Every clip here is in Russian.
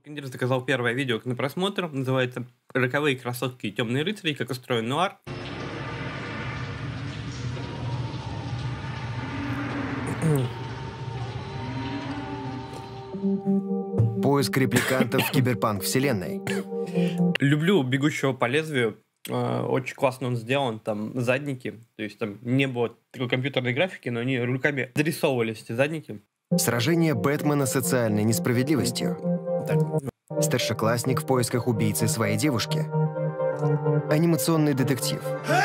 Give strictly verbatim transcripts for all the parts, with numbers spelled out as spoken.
Киндер заказал первое видео на просмотр, называется «Роковые красотки и темные рыцари. Как устроен нуар». Поиск репликантов в киберпанк-вселенной. Люблю «Бегущего по лезвию». Э, Очень классно он сделан. Там задники. То есть там не было такой компьютерной графики, но они руками дорисовывались, эти задники. Сражение Бэтмена с социальной несправедливостью. Так. Старшеклассник в поисках убийцы своей девушки. Анимационный детектив.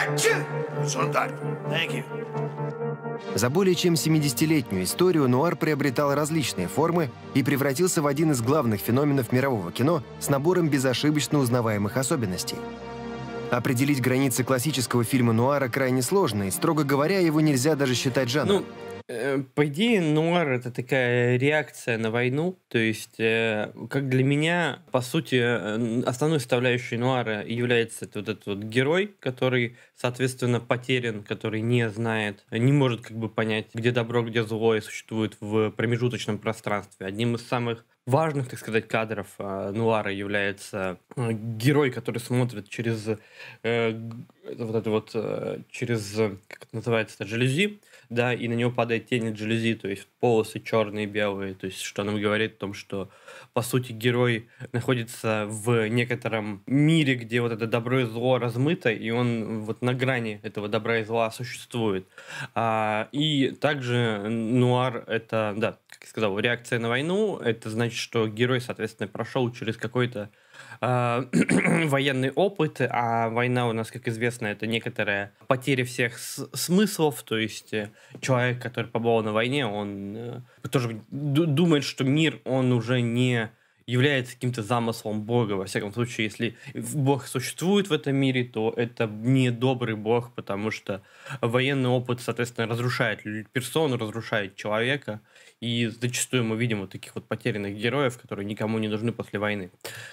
За более чем семидесятилетнюю историю нуар приобретал различные формы и превратился в один из главных феноменов мирового кино с набором безошибочно узнаваемых особенностей. Определить границы классического фильма нуара крайне сложно, и, строго говоря, его нельзя даже считать жанром. Ну, э, по идее, нуар — это такая реакция на войну. То есть, э, как для меня, по сути, э, основной составляющей нуара является это вот этот вот герой, который, соответственно, потерян, который не знает, не может как бы понять, где добро, где зло, и существует в промежуточном пространстве. Одним из самых важных, так сказать, кадров э, нуара является э, герой, который смотрит через э, г- вот это вот э, через э, как это называется, это жалюзи, да, и на него падает тень от жалюзи, то есть полосы черные и белые, то есть что нам говорит о том, что по сути герой находится в некотором мире, где вот это добро и зло размыто, и он вот на грани этого добра и зла существует. А, и также нуар — это, да, как я сказал, реакция на войну. Это значит, что герой, соответственно, прошел через какой-то а, военный опыт, а война у нас, как известно, это некоторая потеря всех с- смыслов, то есть э, человек, который побывал на войне, он э, тоже ду- думает, что мир, он уже не является каким-то замыслом Бога. Во всяком случае, если Бог существует в этом мире, то это не добрый Бог, потому что военный опыт, соответственно, разрушает лю- персону, разрушает человека, и зачастую мы видим вот таких вот потерянных героев, которые никому не нужны после войны.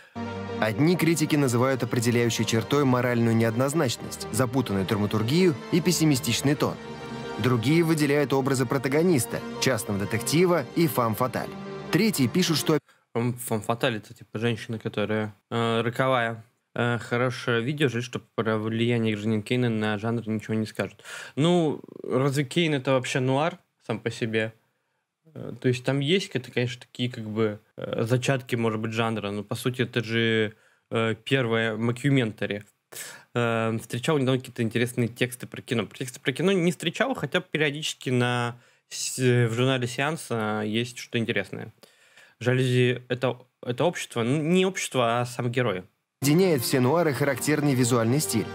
Одни критики называют определяющей чертой моральную неоднозначность, запутанную драматургию и пессимистичный тон. Другие выделяют образы протагониста, частного детектива и фам-фаталь. Третьи пишут, что Фам фаталь — это типа женщина, которая э, роковая. Э, хорошее видео, жаль, что про влияние гражданина Кейна на жанр ничего не скажут. Ну, разве Кейн — это вообще нуар сам по себе? Э, То есть там есть, это, конечно, такие как бы э, зачатки, может быть, жанра, но по сути это же э, первое мокюментари. Э, Встречал недавно какие-то интересные тексты про кино. Про тексты про кино не встречал, хотя периодически на, с- в журнале «Сеанс» э, есть что-то интересное. Жалюзи — это, это общество, ну, не общество, а сам герой. объединяет все нуары характерный визуальный стиль.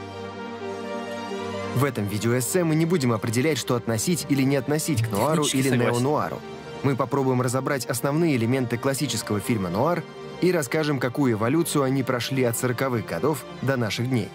В этом видеоэссе мы не будем определять, что относить или не относить к нуару Технически или согласен. неонуару. Мы попробуем разобрать основные элементы классического фильма «Нуар» и расскажем, какую эволюцию они прошли от сороковых годов до наших дней.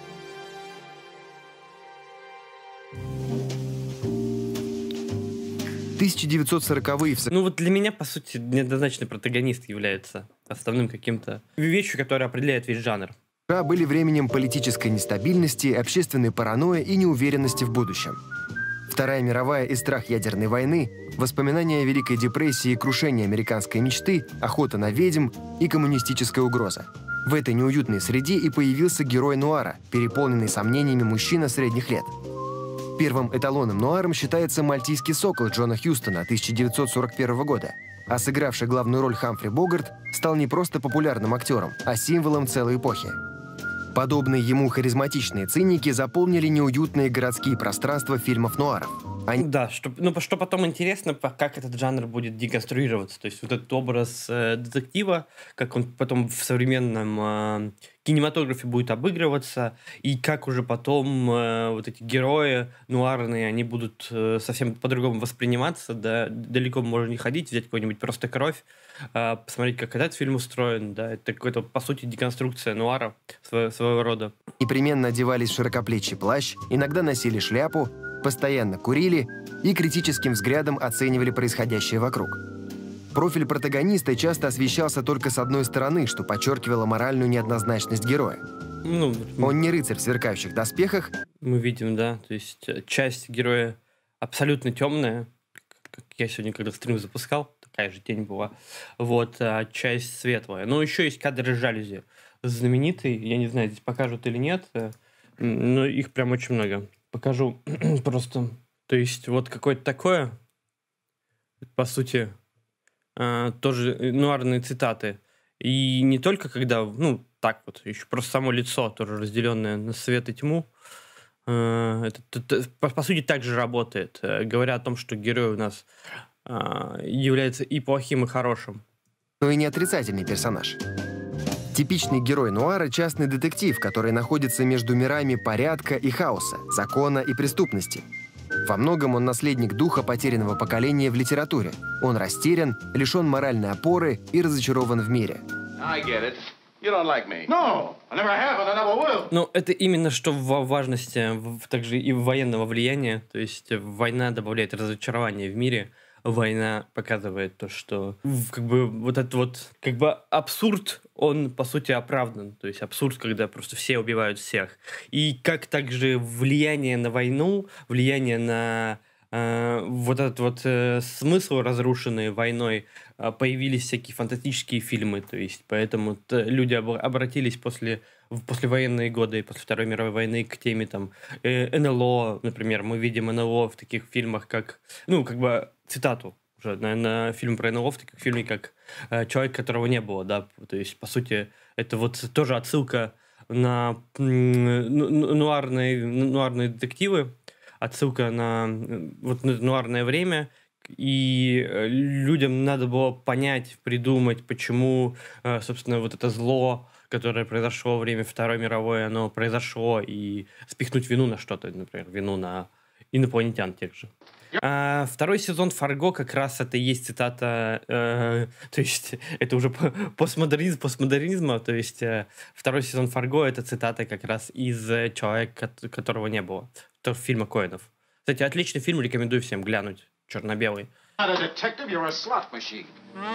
тысяча девятьсот сороковые в Ну вот для меня, по сути, неоднозначный протагонист является основным каким-то вещью, которая определяет весь жанр. США были временем политической нестабильности, общественной паранойи и неуверенности в будущем. Вторая мировая и страх ядерной войны, воспоминания о Великой депрессии и крушение американской мечты, охота на ведьм и коммунистическая угроза. В этой неуютной среде и появился герой нуара, переполненный сомнениями мужчина средних лет. Первым эталоном нуаром считается «Мальтийский сокол» Джона Хьюстона тысяча девятьсот сорок первого года, а сыгравший главную роль Хамфри Богарт стал не просто популярным актером, а символом целой эпохи. Подобные ему харизматичные циники заполнили неуютные городские пространства фильмов нуаров. Они Да, что, ну, по- что потом интересно, по- как этот жанр будет деконструироваться. То есть вот этот образ э, детектива, как он потом в современном э, кинематографе будет обыгрываться, и как уже потом э, вот эти герои нуарные, они будут э, совсем по-другому восприниматься, да, далеко можно не ходить, взять какой-нибудь «Просто кровь», э, посмотреть, как этот фильм устроен, да, это какая-то, по сути, деконструкция нуара своего, своего рода. непременно одевались в широкоплечий плащ, иногда носили шляпу, постоянно курили и критическим взглядом оценивали происходящее вокруг. Профиль протагониста часто освещался только с одной стороны, что подчеркивало моральную неоднозначность героя. Ну, вот мы Он не рыцарь в сверкающих доспехах, мы видим, да, то есть э, часть героя абсолютно темная, как я сегодня, когда стрим запускал, такая же тень была. Вот, а часть светлая. Но еще есть кадры жалюзи. Знаменитый, я не знаю, здесь покажут или нет, э, м, но их прям очень много. Покажу просто. То есть вот какое-то такое, по сути, а, тоже э, нуарные цитаты. И не только когда, ну, так вот, еще просто само лицо тоже разделенное на свет и тьму. Э, Это, т- т- по, по сути, так же работает, э, говоря о том, что герой у нас а, является и плохим, и хорошим. Но и не отрицательный персонаж. Типичный герой нуара — частный детектив, который находится между мирами порядка и хаоса, закона и преступности. Во многом он наследник духа потерянного поколения в литературе. Он растерян, лишен моральной опоры и разочарован в мире. I get it. You don't like me. No, I never have and I never will. Ну, это именно что во важности, в- также и военного влияния. То есть э, война добавляет разочарование в мире. Война показывает то, что в- как бы вот этот вот как бы абсурд, он по сути оправдан. То есть абсурд, когда просто все убивают всех. И как также влияние на войну, влияние на э, вот этот вот э, смысл, разрушенный войной, э, появились всякие фантастические фильмы. То есть поэтому т- люди обра- обратились после в послевоенные годы, после Второй мировой войны к теме там э, эн эл о, например. Мы видим эн эл о в таких фильмах, как, ну, как бы цитату уже на, на фильм про эн эл о в таких фильме, как э, «Человек, которого не было», да. То есть, по сути, это вот тоже отсылка на м, ну- ну- нуарные, нуарные детективы, отсылка на э, вот на нуарное время, и э, людям надо было понять, придумать, почему, э, собственно, вот это зло, которое произошло во время Второй мировой, оно произошло, и спихнуть вину на что-то, например, вину на инопланетян тех же. А, второй сезон «Фарго» как раз это и есть цитата, э, то есть это уже по- постмодернизм, постмодернизма, то есть э, второй сезон «Фарго» это цитата как раз из э, «Человека, кот- которого не было», то фильма Коэнов. Кстати, отличный фильм, рекомендую всем глянуть, черно-белый. Not a detective, you're a slot machine.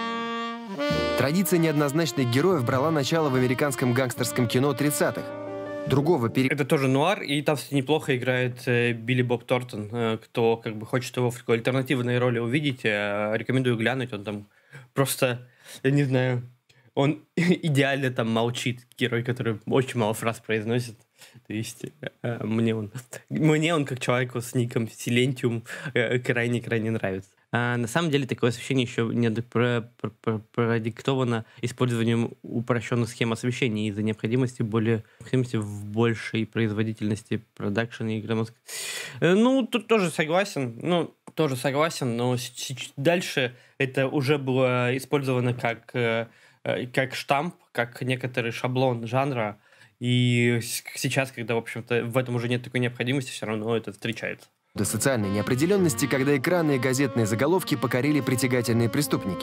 Традиция неоднозначных героев брала начало в американском гангстерском кино тридцатых. Другого периода Это тоже нуар, и там, кстати, неплохо играет э, Билли Боб Тортон. Э, кто как бы хочет его в такой альтернативной роли увидеть, э, рекомендую глянуть. Он там просто, я не знаю, он идеально там молчит. Герой, который очень мало фраз произносит. То есть э, мне он, мне он как человеку с ником Силентиум крайне-крайне нравится. А на самом деле такое освещение еще не ад- про- про- про- продиктовано использованием упрощенных схем освещения из-за необходимости более необходимости в большей производительности продакшена и громоздк- Э, Ну, тут тоже согласен. Ну, тоже согласен, но с- с- дальше это уже было использовано как, э, э, как штамп, как некоторый шаблон жанра. И с- сейчас, когда, в общем-то, в этом уже нет такой необходимости, все равно это встречается. социальной неопределенности, когда экраны и газетные заголовки покорили притягательные преступники.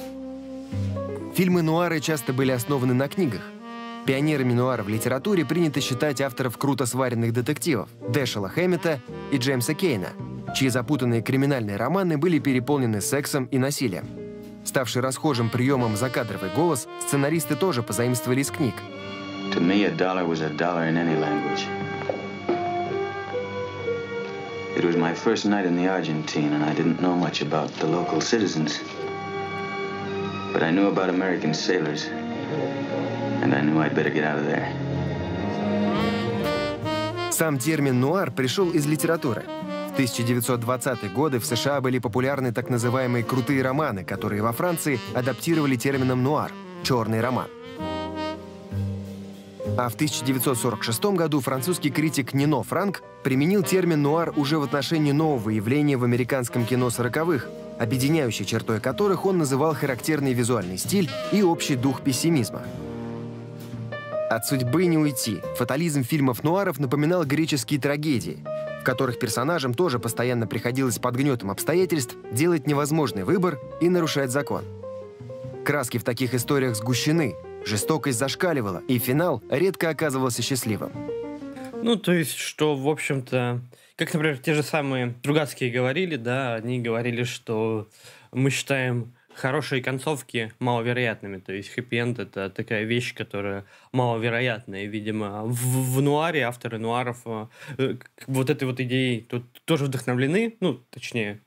Фильмы нуары часто были основаны на книгах. Пионерами нуара в литературе принято считать авторов круто сваренных детективов Дэшела Хэммета и Джеймса Кейна, чьи запутанные криминальные романы были переполнены сексом и насилием. Ставший расхожим приемом закадровый голос, сценаристы тоже позаимствовали из книг. To me, a dollar was a dollar in any language. It was my first night in the Argentine, and I didn't know much about the local citizens. But I knew about American sailors, and I knew I'd better get out of there. Сам термин «нуар» пришел из литературы. В тысяча девятьсот двадцатые годы в США были популярны так называемые «крутые романы», которые во Франции адаптировали термином «нуар» — «черный роман». А в тысяча девятьсот сорок шестом году французский критик Нино Франк применил термин «нуар» уже в отношении нового явления в американском кино сороковых, объединяющей чертой которых он называл характерный визуальный стиль и общий дух пессимизма. От судьбы не уйти. Фатализм фильмов нуаров напоминал греческие трагедии, в которых персонажам тоже постоянно приходилось под гнетом обстоятельств делать невозможный выбор и нарушать закон. Краски в таких историях сгущены, жестокость зашкаливала, и финал редко оказывался счастливым. Ну, то есть, что, в общем-то, как, например, те же самые Стругацкие говорили, да, они говорили, что мы считаем хорошие концовки маловероятными. То есть хэппи-энд — это такая вещь, которая маловероятная. И, видимо, в, в нуаре авторы нуаров э, вот этой вот идеей тут тоже вдохновлены. Ну, точнее,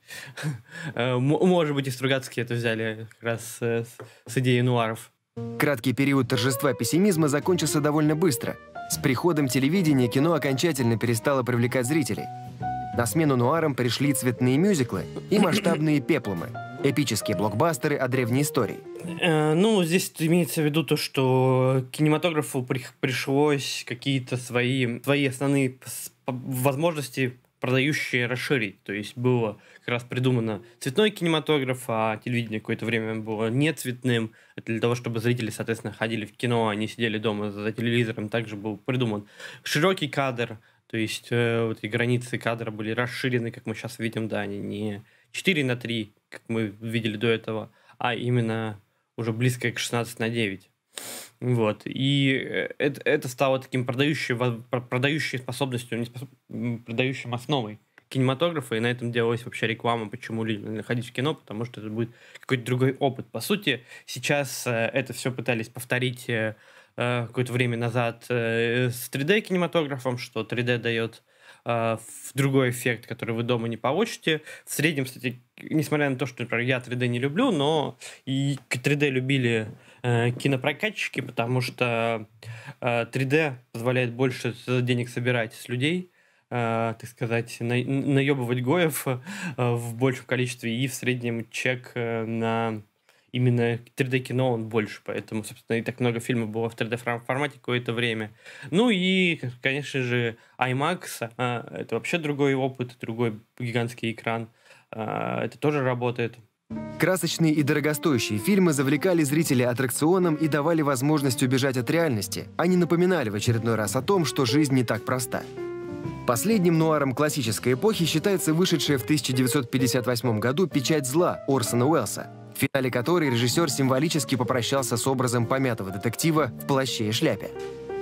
может быть, и Стругацкие это взяли как раз с, с идеей нуаров. Краткий период торжества пессимизма закончился довольно быстро. С приходом телевидения кино окончательно перестало привлекать зрителей. На смену нуарам пришли цветные мюзиклы и масштабные пеплумы, эпические блокбастеры о древней истории. Э, ну, здесь имеется в виду то, что кинематографу при, пришлось какие-то свои, свои основные возможности продающие расширить. То есть было как раз придумано цветной кинематограф, а телевидение какое-то время было не цветным. Это для того, чтобы зрители, соответственно, ходили в кино, а не сидели дома за телевизором. Также был придуман широкий кадр. То есть э, вот эти границы кадра были расширены, как мы сейчас видим, да, они не четыре на три, как мы видели до этого, а именно уже близко к шестнадцать на девять. Вот. И это, это стало таким продающей, продающей способностью, не способ, продающим основой кинематографа, и на этом делалась вообще реклама, почему люди ходить в кино, потому что это будет какой-то другой опыт. По сути, сейчас это все пытались повторить какое-то время назад с три дэ кинематографом, что три дэ дает э, другой эффект, который вы дома не получите. В среднем, кстати, несмотря на то, что, например, я три дэ не люблю, но и три дэ любили э, кинопрокатчики, потому что э, три дэ позволяет больше денег собирать с людей, э, так сказать, на, наебывать гоев э, в большем количестве, и в среднем чек э, на именно три дэ-кино он больше, поэтому, собственно, и так много фильмов было в три дэ-формате какое-то время. Ну и, конечно же, IMAX, а, это вообще другой опыт, другой гигантский экран, а, это тоже работает. Красочные и дорогостоящие фильмы завлекали зрителей аттракционом и давали возможность убежать от реальности, а не напоминали в очередной раз о том, что жизнь не так проста. Последним нуаром классической эпохи считается вышедшая в тысяча девятьсот пятьдесят восьмом году «Печать зла» Орсона Уэллса, в финале которой режиссер символически попрощался с образом помятого детектива в плаще и шляпе.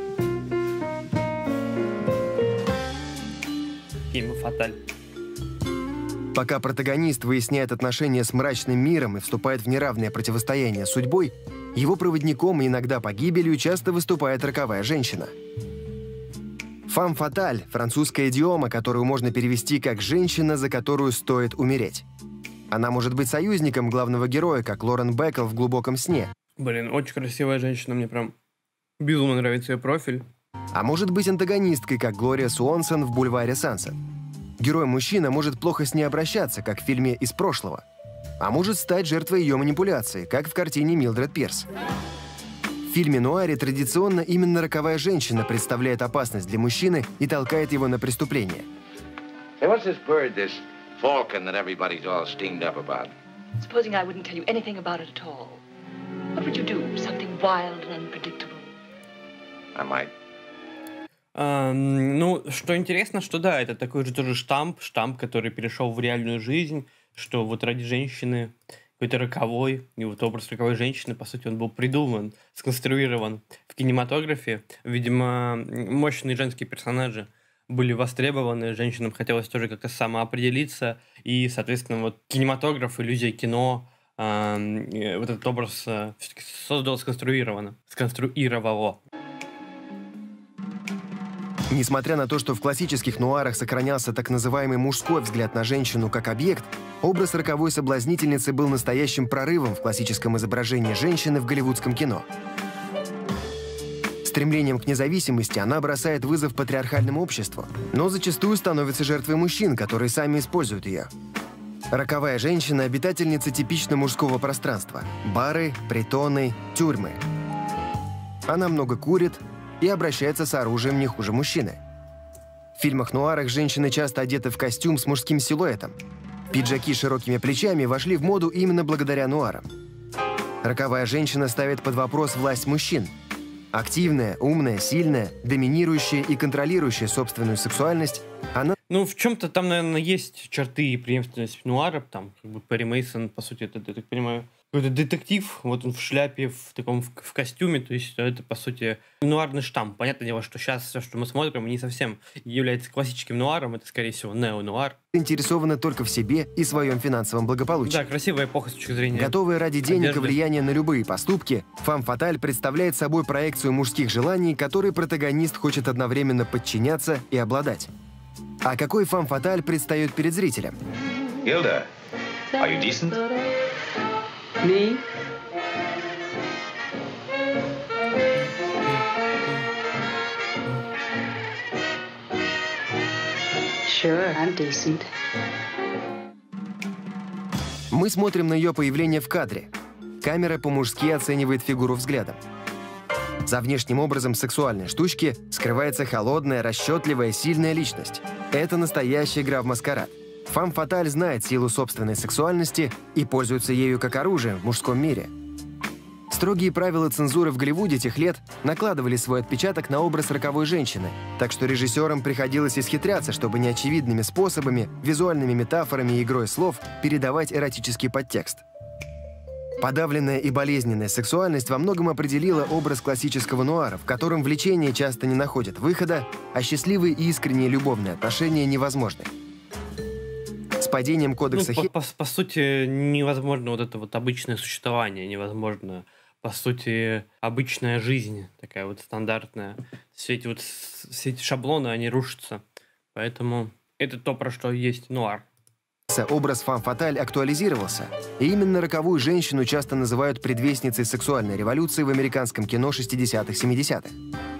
Фильм «Фаталь». Пока протагонист выясняет отношения с мрачным миром и вступает в неравное противостояние с судьбой, его проводником и иногда погибелью часто выступает роковая женщина. «Фам фаталь» — французская идиома, которую можно перевести как «женщина, за которую стоит умереть». Она может быть союзником главного героя, как Лорен Беккел в «Глубоком сне». Блин, очень красивая женщина, мне прям безумно нравится ее профиль. А может быть антагонисткой, как Глория Суонсон в «Бульваре Сансет». Герой-мужчина может плохо с ней обращаться, как в фильме «Из прошлого». А может стать жертвой ее манипуляции, как в картине Милдред Пирс. В фильме «Нуаре» традиционно именно роковая женщина представляет опасность для мужчины и толкает его на преступление. Hey, what's this bird, this falcon that everybody's all steamed up about? Supposing I wouldn't tell you anything about it at all. What would you do? Something wild and unpredictable? I might. А, ну, что интересно, что да, это такой же тоже штамп, штамп, который перешел в реальную жизнь, что вот ради женщины какой-то роковой, и вот образ роковой женщины, по сути, он был придуман, сконструирован в кинематографе. Видимо, мощные женские персонажи были востребованы, женщинам хотелось тоже как-то самоопределиться, и, соответственно, вот кинематограф, иллюзия кино, э, вот этот образ э, все-таки создал сконструированно, сконструировало. Несмотря на то, что в классических нуарах сохранялся так называемый мужской взгляд на женщину как объект, образ роковой соблазнительницы был настоящим прорывом в классическом изображении женщины в голливудском кино. Стремлением к независимости она бросает вызов патриархальному обществу, но зачастую становится жертвой мужчин, которые сами используют ее. Роковая женщина – обитательница типично мужского пространства – бары, притоны, тюрьмы. Она много курит и обращается с оружием не хуже мужчины. В фильмах-нуарах женщины часто одеты в костюм с мужским силуэтом. Пиджаки с широкими плечами вошли в моду именно благодаря нуарам. Роковая женщина ставит под вопрос власть мужчин. Активная, умная, сильная, доминирующая и контролирующая собственную сексуальность, она... Ну, в чем-то там, наверное, есть черты и преемственность нуара, там, как бы Перри Мейсон, по сути, это, я так понимаю, какой-то детектив, вот он в шляпе, в таком в, в костюме, то есть это, по сути, нуарный штамп. Понятное дело, что сейчас все, что мы смотрим, не совсем является классическим нуаром, это, скорее всего, нео-нуар. Интересованы только в себе и своем финансовом благополучии. Да, красивая эпоха с точки зрения Готовая ради денег одежды. и влияния на любые поступки, «Фам фаталь» представляет собой проекцию мужских желаний, которые протагонист хочет одновременно подчиняться и обладать. А какой «Фам фаталь» предстает перед зрителем? Gilda, are you decent? Me? Sure, I'm decent. Мы смотрим на ее появление в кадре. Камера по-мужски оценивает фигуру взглядом. За внешним образом сексуальной штучки скрывается холодная, расчетливая, сильная личность. Это настоящая игра в маскарад. «Фам фаталь» знает силу собственной сексуальности и пользуется ею как оружием в мужском мире. Строгие правила цензуры в Голливуде тех лет накладывали свой отпечаток на образ роковой женщины, так что режиссерам приходилось исхитряться, чтобы неочевидными способами, визуальными метафорами и игрой слов передавать эротический подтекст. Подавленная и болезненная сексуальность во многом определила образ классического нуара, в котором влечение часто не находит выхода, а счастливые и искренние любовные отношения невозможны. С падением кодекса Ну, Хи- по, по- по сути, невозможно вот это вот обычное существование, невозможно, по сути, обычная жизнь, такая вот стандартная. Все эти вот с- все эти шаблоны, они рушатся. Поэтому это то, про что есть нуар. образ «Фам фаталь» актуализировался, и именно роковую женщину часто называют предвестницей сексуальной революции в американском кино шестидесятых-семидесятых.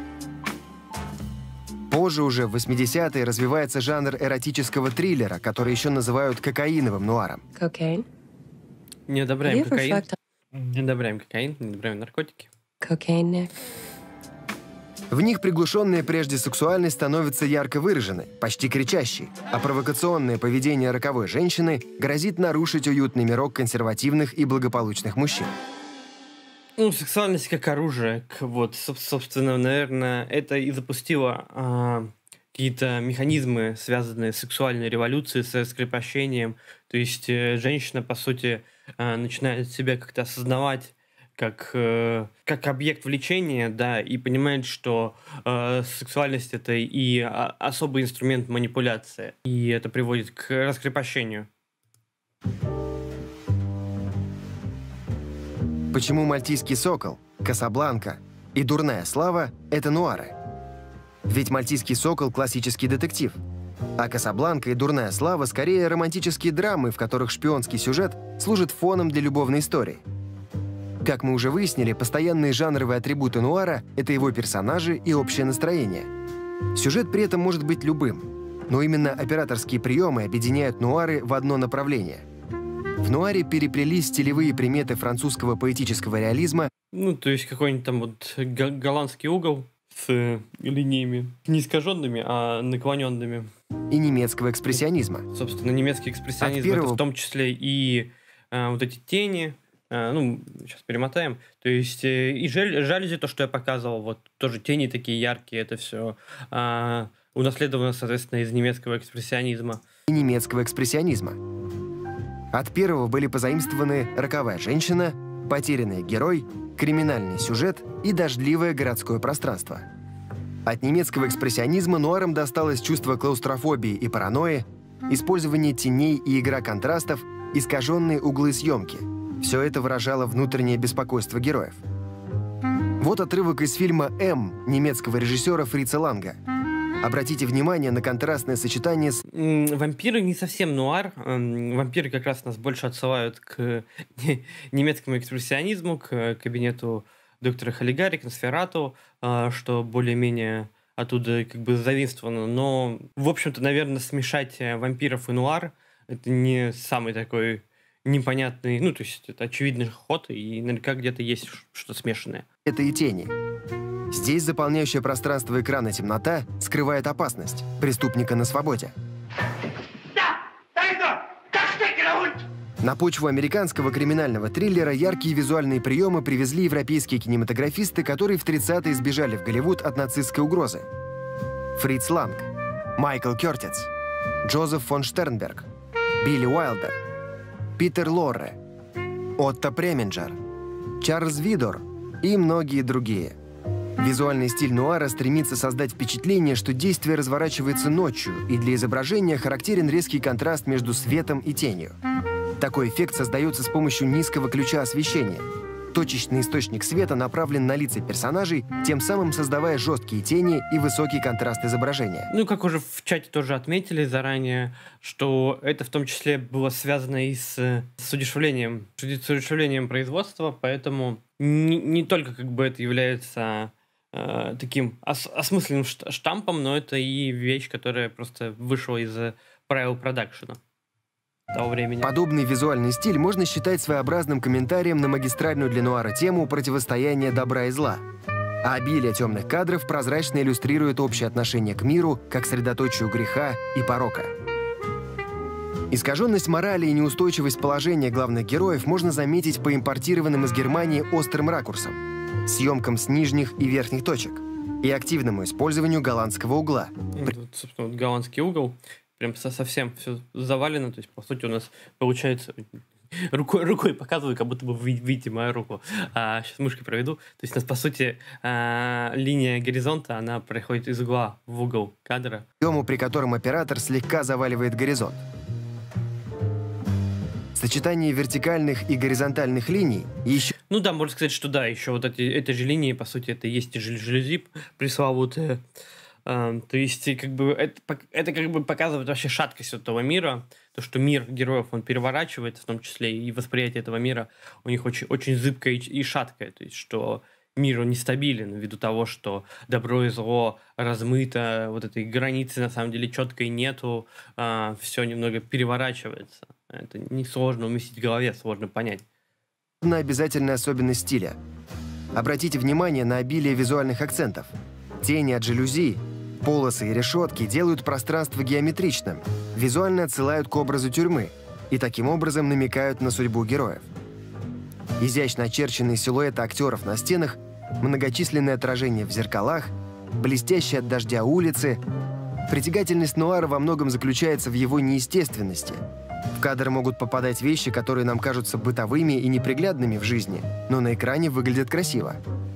Позже, уже в восьмидесятые, развивается жанр эротического триллера, который еще называют кокаиновым нуаром. Cocaine? Не Have одобряем you ever кокаин. fucked Не одобряем кокаин, не одобряем наркотики. cocaine, Nick? В них приглушенная прежде сексуальность становится ярко выраженной, почти кричащей, а провокационное поведение роковой женщины грозит нарушить уютный мирок консервативных и благополучных мужчин. Ну, сексуальность как оружие, к- вот, соб- собственно, наверное, это и запустило а, какие-то механизмы, связанные с сексуальной революцией, с раскрепощением. То есть э, женщина, по сути, а, начинает себя как-то осознавать как, э, как объект влечения, да, и понимает, что э, сексуальность — это и а, особый инструмент манипуляции, и это приводит к раскрепощению. Почему «Мальтийский сокол», «Касабланка» и «Дурная слава» — это нуары? Ведь «Мальтийский сокол» — классический детектив, а «Касабланка» и «Дурная слава» — скорее романтические драмы, в которых шпионский сюжет служит фоном для любовной истории. Как мы уже выяснили, постоянные жанровые атрибуты нуара — это его персонажи и общее настроение. Сюжет при этом может быть любым, но именно операторские приемы объединяют нуары в одно направление. В нуаре переплелись стилевые приметы французского поэтического реализма Ну, то есть какой-нибудь там вот го- голландский угол с э, линиями не искаженными, а наклоненными. и немецкого экспрессионизма. Собственно, немецкий экспрессионизм — От первого- это в том числе и э, вот эти тени. э, ну, сейчас перемотаем. То есть э, и жаль- жалюзи, то, что я показывал, вот тоже тени такие яркие, это все унаследовано, соответственно, из немецкого экспрессионизма. и немецкого экспрессионизма. От первого были позаимствованы «Роковая женщина», «Потерянный герой», «Криминальный сюжет» и «Дождливое городское пространство». От немецкого экспрессионизма нуарам досталось чувство клаустрофобии и паранойи, использование теней и игра контрастов, искаженные углы съемки. Все это выражало внутреннее беспокойство героев. Вот отрывок из фильма «М» немецкого режиссера Фрица Ланга. Обратите внимание на контрастное сочетание с М, Вампиры не совсем нуар. М, Вампиры как раз нас больше отсылают к немецкому экспрессионизму, к кабинету доктора Халигари, к Носферату, а, что более-менее оттуда как бы заимствовано. Но, в общем-то, наверное, смешать э, вампиров и нуар — это не самый такой непонятный, ну, то есть это очевидный ход, и наверняка где-то есть ш- что-то смешанное. и тени. Здесь заполняющее пространство экрана темнота скрывает опасность преступника на свободе. На почву американского криминального триллера яркие визуальные приемы привезли европейские кинематографисты, которые в тридцатые сбежали в Голливуд от нацистской угрозы. Фриц Ланг, Майкл Кёртиц, Джозеф фон Штернберг, Билли Уайлдер, Питер Лорре. Отто Преминджер, Чарльз Видор и многие другие. Визуальный стиль нуара стремится создать впечатление, что действие разворачивается ночью, и для изображения характерен резкий контраст между светом и тенью. Такой эффект создается с помощью низкого ключа освещения. Точечный источник света направлен на лица персонажей, тем самым создавая жесткие тени и высокий контраст изображения. Ну, как уже в чате тоже отметили заранее, что это в том числе было связано и с, с удешевлением, с удешевлением производства, поэтому не, не только как бы это является э, таким ос, осмысленным штампом, но это и вещь, которая просто вышла из правил продакшена того времени. Подобный визуальный стиль можно считать своеобразным комментарием на магистральную для нуара тему противостояния добра и зла. А обилие темных кадров прозрачно иллюстрирует общее отношение к миру как средоточию греха и порока. Искаженность морали и неустойчивость положения главных героев можно заметить по импортированным из Германии острым ракурсам, съемкам с нижних и верхних точек и активному использованию голландского угла. Вот, собственно, вот голландский угол. Прям совсем все завалено, то есть, по сути, у нас получается... Рукой, рукой показываю, как будто бы вы видите мою руку. А, сейчас мышкой проведу. То есть, у нас, по сути, а, линия горизонта, она проходит из угла в угол кадра. Съему, при котором оператор слегка заваливает горизонт. Сочетание вертикальных и горизонтальных линий еще... Ну да, можно сказать, что да, еще вот эти, этой же линии, по сути, это и есть и жалюзи пресловутые. Uh, то есть, как бы, это, это как бы показывает вообще шаткость этого мира, то, что мир героев, он переворачивается, в том числе и восприятие этого мира у них очень, очень зыбкое и, и шаткое, то есть, что мир, он нестабилен ввиду того, что добро и зло размыто, вот этой границы на самом деле четкой нету, uh, все немного переворачивается. Это несложно уместить в голове, сложно понять. Обязательная особенность стиля. Обратите внимание на обилие визуальных акцентов. Тени от жалюзи, полосы и решетки делают пространство геометричным, визуально отсылают к образу тюрьмы и таким образом намекают на судьбу героев. Изящно очерченные силуэты актеров на стенах, многочисленные отражения в зеркалах, блестящие от дождя улицы. Притягательность нуара во многом заключается в его неестественности. В кадр могут попадать вещи, которые нам кажутся бытовыми и неприглядными в жизни, но на экране выглядят красиво.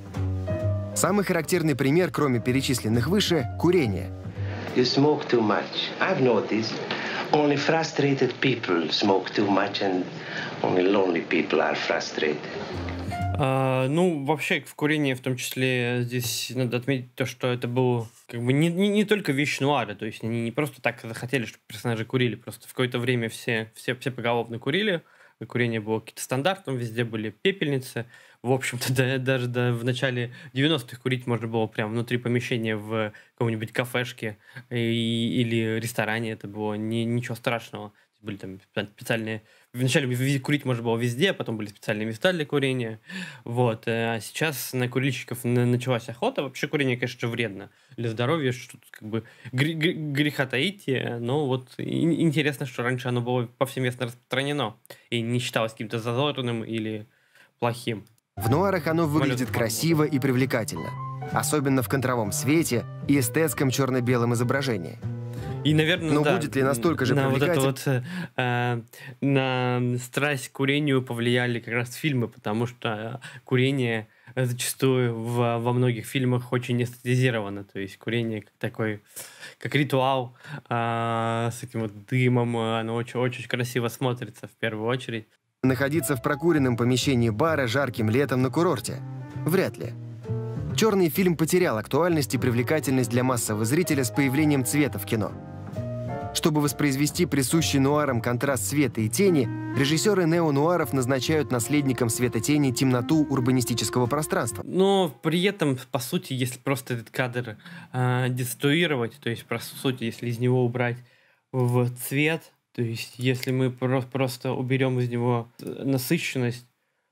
Самый характерный пример, кроме перечисленных выше, — курение. You smoke too much. I've noticed. Only frustrated people smoke too much, and only lonely people are frustrated. А, ну, вообще, в курении, в том числе, здесь надо отметить то, что это было как бы не, не, не только вещь нуара, то есть они не просто так захотели, чтобы персонажи курили, просто в какое-то время все, все, все поголовно курили, курение было каким-то стандартом, везде были пепельницы. В общем-то, да, даже да, в начале девяностых курить можно было прямо внутри помещения в каком-нибудь кафешке и, или ресторане. Это было не, ничего страшного. Были там специальные... Вначале курить можно было везде, а потом были специальные места для курения. Вот. А сейчас на курильщиков началась охота. Вообще курение, конечно, вредно для здоровья. Что как бы греха таить. Но вот интересно, что раньше оно было повсеместно распространено и не считалось каким-то зазорным или плохим. В нуарах оно выглядит красиво и привлекательно, особенно в контровом свете и эстетском черно-белом изображении. И, наверное, Но да, будет ли настолько же на привлекательно? Вот это вот, э, на страсть к курению повлияли как раз фильмы, потому что курение зачастую в, во многих фильмах очень эстетизировано. То есть курение как такой, как ритуал э, с этим вот дымом, оно очень, очень красиво смотрится в первую очередь. Находиться в прокуренном помещении бара жарким летом на курорте? Вряд ли. Черный фильм потерял актуальность и привлекательность для массового зрителя с появлением цвета в кино. Чтобы воспроизвести присущий нуарам контраст света и тени, режиссеры неонуаров назначают наследником света-тени темноту урбанистического пространства. Но при этом, по сути, если просто этот кадр э, деструировать, то есть, по сути, если из него убрать в цвет, то есть, если мы про- просто уберем из него насыщенность,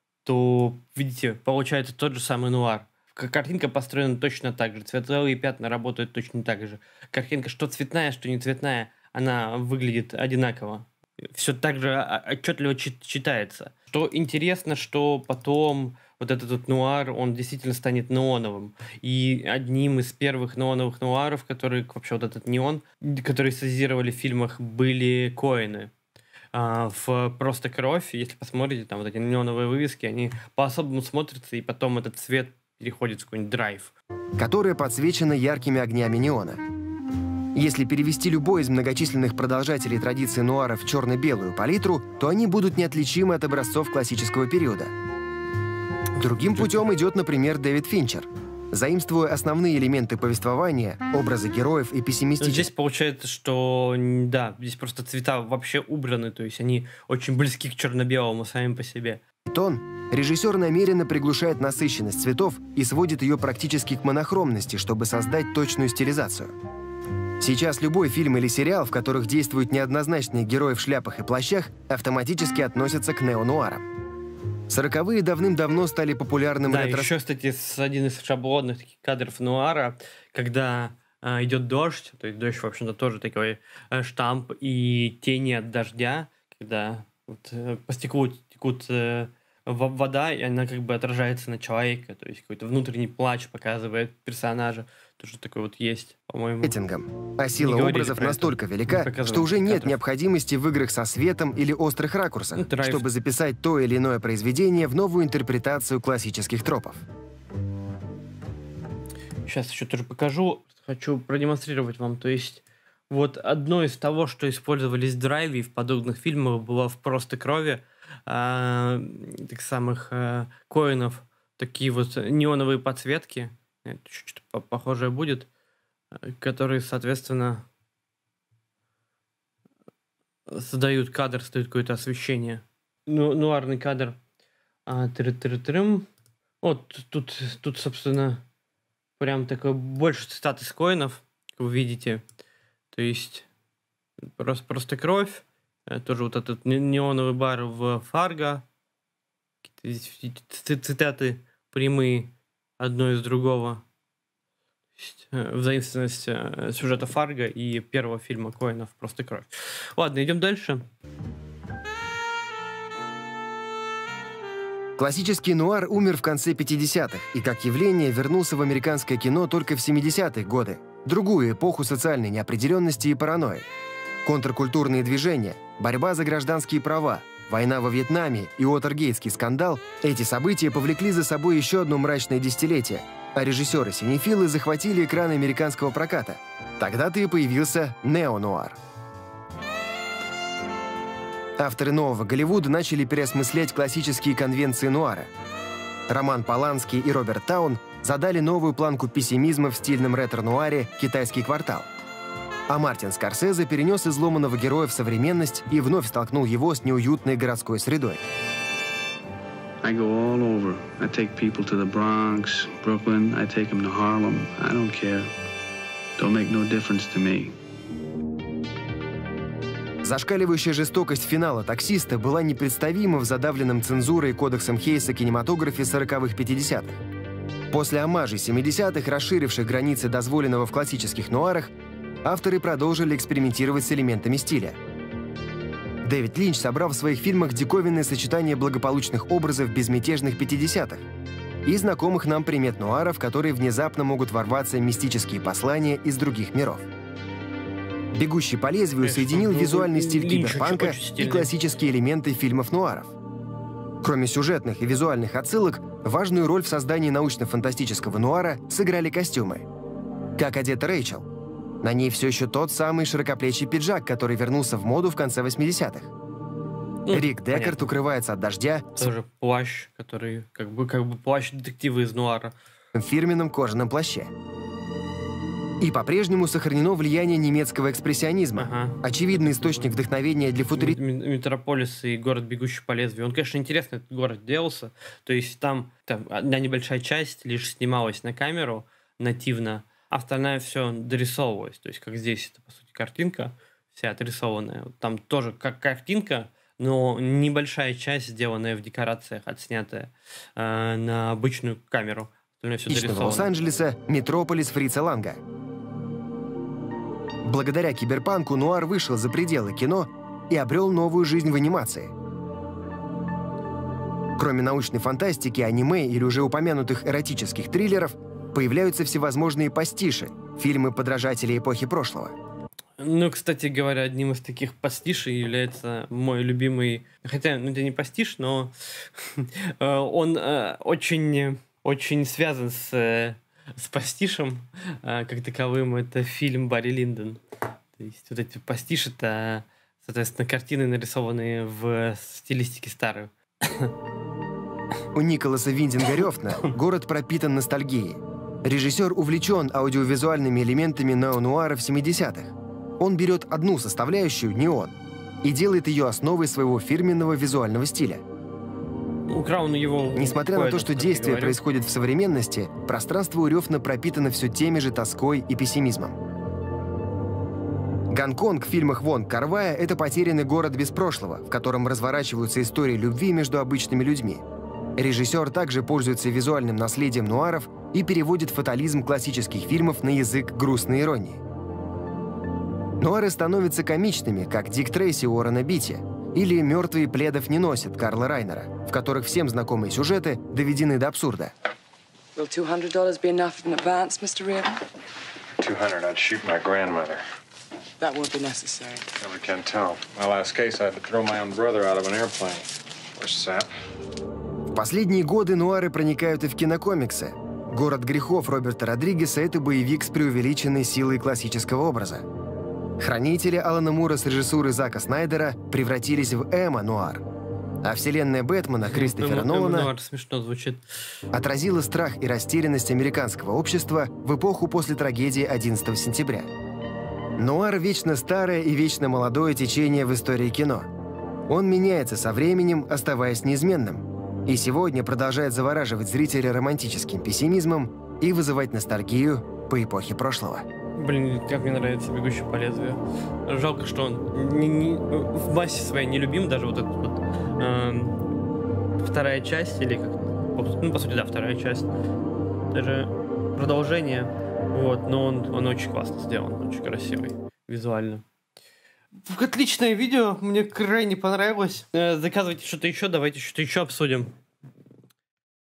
то, видите, получается тот же самый нуар. Картинка построена точно так же, цветовые пятна работают точно так же. Картинка что цветная, что не цветная, она выглядит одинаково. Все так же отчетливо читается. Что интересно, что потом вот этот вот нуар, он действительно станет неоновым. И одним из первых неоновых нуаров, которые, вообще вот этот неон, который созировали в фильмах, были Коэны. А, в «Просто кровь», если посмотрите, там вот эти неоновые вывески, они по-особому смотрятся, и потом этот цвет переходит в какой-нибудь драйв. Которая подсвечена яркими огнями неона. Если перевести любой из многочисленных продолжателей традиции нуара в черно-белую палитру, то они будут неотличимы от образцов классического периода. Другим путем идет, например, Дэвид Финчер. Заимствуя основные элементы повествования, образы героев и пессимистичные... Здесь получается, что, да, здесь просто цвета вообще убраны, то есть они очень близки к черно-белому сами по себе. Тон режиссер намеренно приглушает насыщенность цветов и сводит ее практически к монохромности, чтобы создать точную стилизацию. Сейчас любой фильм или сериал, в которых действуют неоднозначные герои в шляпах и плащах, автоматически относятся к неонуарам. Сороковые давным-давно стали популярным Да, ретро... еще, кстати, с один из шаблонных таких кадров нуара, когда э, идет дождь, то есть дождь, в общем-то, тоже такой э, штамп, и тени от дождя, когда вот, э, по стеклу текут э, вода, и она как бы отражается на человека, то есть какой-то внутренний плач показывает персонажа. Тоже такой вот есть, по-моему. Рейтингом. А сила образов настолько это. велика, что уже нет необходимости в играх со светом или острых ракурсах, ну, чтобы записать то или иное произведение в новую интерпретацию классических тропов. Сейчас еще тоже покажу. Хочу продемонстрировать вам. То есть вот одно из того, что использовались в драйве и в подобных фильмах, было в «Просто крови» э, так самых э, Коэнов, такие вот неоновые подсветки. Что-то похожее будет, которые, соответственно, создают кадр, создают какое-то освещение. Ну, нуарный кадр. А, тыры-тыры-тырым. Вот тут, тут, собственно, прям такой больше цитат из Коэнов, как вы видите. То есть просто, просто кровь. Тоже вот этот неоновый бар в «Фарго». Цитаты прямые одно из другого. В заимственность сюжета «Фарго» и первого фильма Коэнов «Просто кровь». Ладно, идем дальше. Классический нуар умер в конце пятидесятых и как явление вернулся в американское кино только в семидесятые годы, другую эпоху социальной неопределенности и паранойи. Контркультурные движения, борьба за гражданские права, война во Вьетнаме и Уотергейтский скандал – эти события повлекли за собой еще одно мрачное десятилетие, а режиссеры-синефилы захватили экраны американского проката. Тогда-то и появился неонуар. Авторы нового Голливуда начали переосмыслять классические конвенции нуара. Роман Полански и Роберт Таун задали новую планку пессимизма в стильном ретро-нуаре «Китайский квартал». А Мартин Скорсезе перенес изломанного героя в современность и вновь столкнул его с неуютной городской средой. I go all over. I take people to the Bronx, Brooklyn. I take them to Harlem. I don't care. Don't make no difference to me. Зашкаливающая жестокость финала «Таксиста» была непредставима в задавленном цензурой и кодексом Хейса кинематографе сороковых-пятидесятых. После омажей семидесятых, расширивших границы дозволенного в классических нуарах, авторы продолжили экспериментировать с элементами стиля. Дэвид Линч собрал в своих фильмах диковинное сочетание благополучных образов безмятежных пятидесятых и знакомых нам примет нуара, в которые внезапно могут ворваться мистические послания из других миров. «Бегущий по лезвию» соединил визуальный стиль киберпанка и классические элементы фильмов нуаров. Кроме сюжетных и визуальных отсылок, важную роль в создании научно-фантастического нуара сыграли костюмы. Как одета Рэйчел. На ней все еще тот самый широкоплечий пиджак, который вернулся в моду в конце восьмидесятых. Ну, Рик Деккард понятно. Укрывается от дождя Тоже плащ, который как бы, как бы плащ детектива из нуара. в фирменном кожаном плаще. И по-прежнему сохранено влияние немецкого экспрессионизма. Ага. Очевидный источник вдохновения для футури... Метрополис и город, бегущий по лезвию. Он, конечно, интересно, этот город делался. То есть там, там одна небольшая часть лишь снималась на камеру нативно, а остальное все дорисовывалось. То есть как здесь, это, по сути, картинка вся отрисованная. Там тоже как картинка, но небольшая часть, сделанная в декорациях, отснятая э, на обычную камеру. Остальное все дорисовано. Лос-Анджелеса «Метрополис» Фрица Ланга. Благодаря киберпанку нуар вышел за пределы кино и обрел новую жизнь в анимации. Кроме научной фантастики, аниме или уже упомянутых эротических триллеров, появляются всевозможные пастиши, фильмы-подражатели эпохи прошлого. Ну, кстати говоря, одним из таких пастишей является мой любимый... Хотя, ну, это не пастиш, но он очень, очень связан с, с пастишем как таковым. Это фильм Барри Линдон. То есть вот эти пастиши — это, соответственно, картины, нарисованные в стилистике старой. У Николаса Виндинга Рёфна город пропитан ностальгией. Режиссер увлечен аудиовизуальными элементами неонуара в семидесятых. Он берет одну составляющую, неон, и делает ее основой своего фирменного визуального стиля. У Крауна его... Несмотря на то, что действие происходит в современности, пространство у Рёфна пропитано все теми же тоской и пессимизмом. Гонконг в фильмах Вон Кар-вая — это потерянный город без прошлого, в котором разворачиваются истории любви между обычными людьми. Режиссер также пользуется визуальным наследием нуаров и переводит фатализм классических фильмов на язык грустной иронии. Нуары становятся комичными, как Дик Трейси Уоррена Битти, или «Мертвые пледов не носят» Карла Райнера, в которых всем знакомые сюжеты доведены до абсурда. Will two hundred dollars be enough in advance, Mister Reardon? two hundred, I'd shoot my grandmother. That won't be necessary. Never can tell. My last case, I had to throw my own brother out of an airplane. Where's Sap? В последние годы нуары проникают и в кинокомиксы. «Город грехов» Роберта Родригеса — это боевик с преувеличенной силой классического образа. «Хранители» Алана Мура с режиссуры Зака Снайдера превратились в эмо-нуар. А вселенная Бэтмена Кристофера Нолана смешно звучит. отразила страх и растерянность американского общества в эпоху после трагедии одиннадцатого сентября. Нуар — вечно старое и вечно молодое течение в истории кино. Он меняется со временем, оставаясь неизменным, и сегодня продолжает завораживать зрителя романтическим пессимизмом и вызывать ностальгию по эпохе прошлого. Блин, как мне нравится «Бегущий по лезвию». Жалко, что он не, не, в массе своей не любим, даже вот эта вот э, вторая часть, или как, ну, по сути, да, вторая часть, даже продолжение, вот, но он, он очень классно сделан, очень красивый, визуально. Отличное видео, мне крайне понравилось. Э, заказывайте что-то еще, давайте что-то еще обсудим.